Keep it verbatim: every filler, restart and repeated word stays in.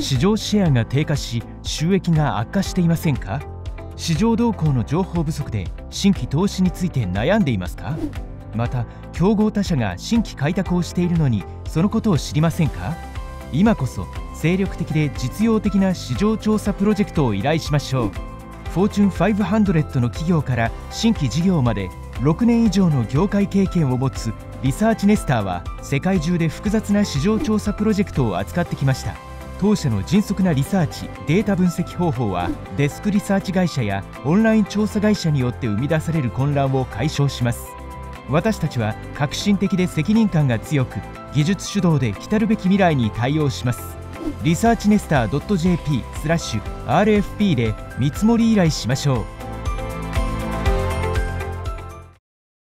市場シェアが低下し収益が悪化していませんか？市場動向の情報不足で新規投資について悩んでいますか？また競合他社が新規開拓をしているのにそのことを知りませんか？今こそ精力的で実用的な市場調査プロジェクトを依頼しましょう。フォーチュンファイブハンドレッドの企業から新規事業までろくねん以上の業界経験を持つリサーチネスターは世界中で複雑な市場調査プロジェクトを扱ってきました。当社の迅速なリサーチ・データ分析方法はデスクリサーチ会社やオンライン調査会社によって生み出される混乱を解消します。私たちは革新的で責任感が強く、技術主導で来るべき未来に対応します。リサーチネスター ドット ジェーピー スラッシュ アールエフピー で見積もり依頼しましょう。